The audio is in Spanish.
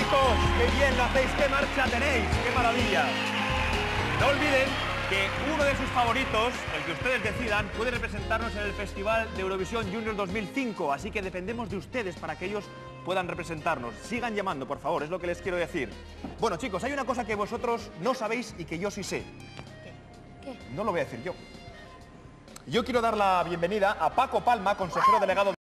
chicos! ¡Qué bien lo hacéis! ¡Qué marcha tenéis! ¡Qué maravilla! No olviden que uno de sus favoritos, el que ustedes decidan, puede representarnos en el Festival de Eurovisión Junior 2005. Así que dependemos de ustedes para que ellos puedan representarnos. Sigan llamando, por favor, es lo que les quiero decir. Bueno, chicos, hay una cosa que vosotros no sabéis y que yo sí sé. ¿Qué? No lo voy a decir yo. Yo quiero dar la bienvenida a Paco Palma, consejero delegado